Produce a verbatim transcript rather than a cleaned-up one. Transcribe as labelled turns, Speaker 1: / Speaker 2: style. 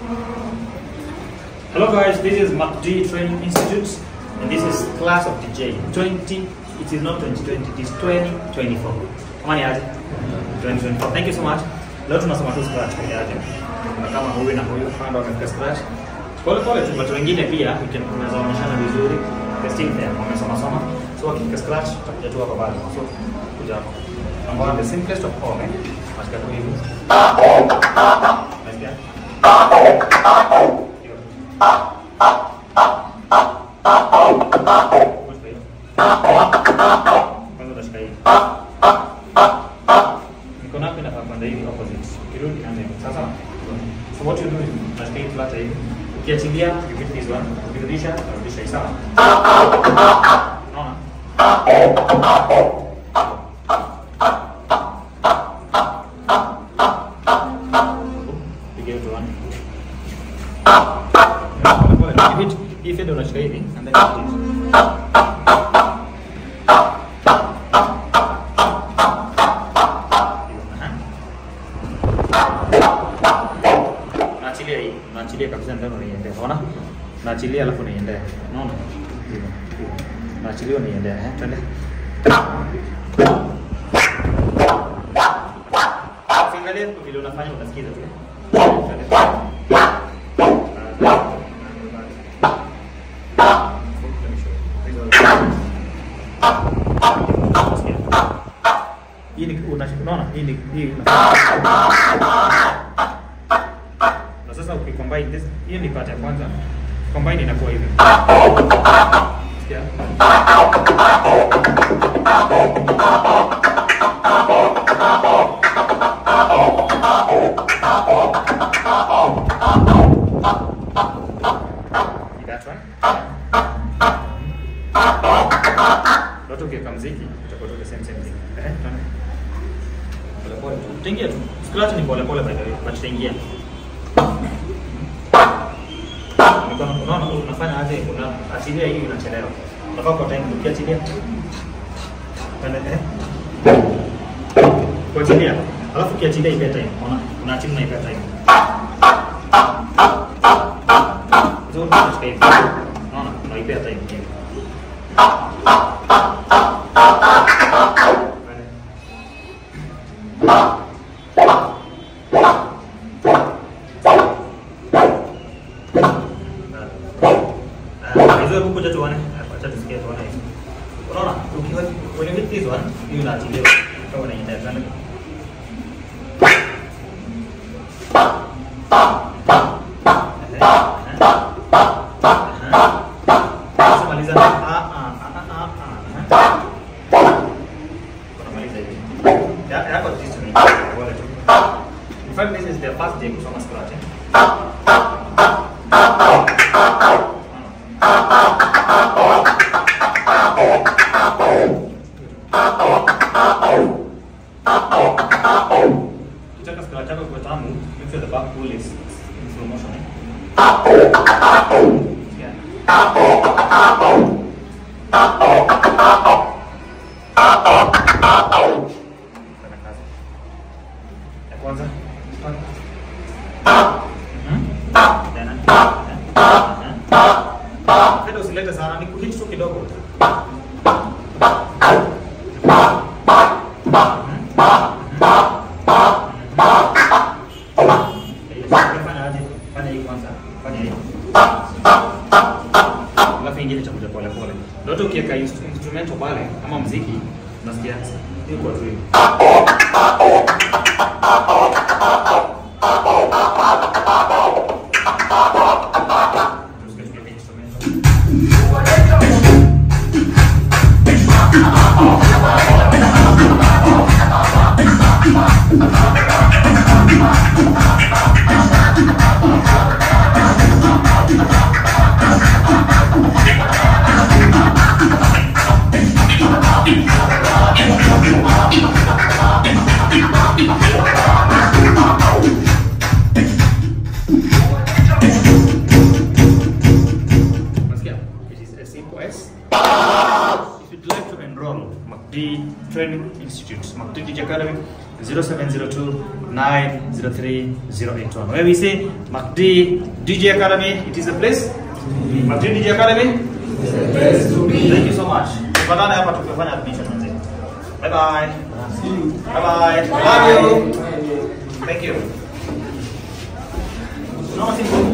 Speaker 1: Hello guys, this is Macdee Training Institute, and this is class of Deejay. twenty, it is not twenty twenty, it is twenty twenty-four. Amani aje? twenty twenty-four. Thank you so much. Leo tunasoma tu scratch peke yake. Na kama huyu na huyu kando wamefika scratch. Pole pole tu, watu wengine pia tunaweza kuonyeshana vizuri. Testing there, wamesoma soma. So wakifika scratch, tutakuja tu hapa bado. So kuja hapo. Number one, the simplest of all, eh? Katika tu hivi. Nasikia? Kwanza utashika hivi. Mikono yako inafaa kwenda hivi opposite. Kirudi anze. Sasa. So what you do is utashika hivi flat hivi. Ukiachilia, you hit this one. Ukirudisha, urudisha sawa. Unaona? Piga hiyo one. You hit if you don't shake it and then you hit it. Naachilia hii, naachilia kabisa ndio niendea. Unaona? Naachilia alafu niendea. Unaona? Hivyo. Naachilia niendea, eh? Twende. Usiangalie vile unafanya utasikiza tu. Twende. Hii ni unaona hii ni hii na sasa ukicombine this hii ni part ya kwanza combine inakuwa hivi sikia that's right Loto ukiweka mziki utakuwa the same same thing. Eh? Pole pole. Utaingia tu. Scratch ni pole pole by the way, but utaingia. Mikono unaona unafanya aje kuna achilia hii inachelewa. Unafaa kwa time ukiachilia. Pande eh. Kuachilia. Alafu ukiachilia ipe time. Unaona? Unaachilia na ipe time. Zote unachukua hivi. Unaona? Unaipe time hivi. Hizo huko tu tuone, acha tusikie tuone. Unaona? Ukiwa when you hit this one, you unaachilia kama unaenda sana. Sasa maliza a a a a a. Unamaliza hivi. Ya ya kwa this one. Wala tu. In fact this is the first day kusoma scratch. Kitaka scratch yako kwa tamu, make sure the back pull is in slow motion. Yeah. Ya kwanza. Mhm. Tena. Kada usilete sana, ni kuhit tu kidogo. Ingine cha pole pole. Ndoto ukiweka instrumental pale kama muziki unasikia hiyo kwa tu. If you'd like to enroll Macdee Training Institute, Macdee Deejay Academy, zero seven zero two nine zero three zero eight one. Where we say Macdee D J Academy, it is a place. Macdee D J Academy,
Speaker 2: it's a place to be.
Speaker 1: Thank you so much. Tupatane hapa tukifanya admission mzee. Bye bye. Bye bye. Love you. Thank you. No,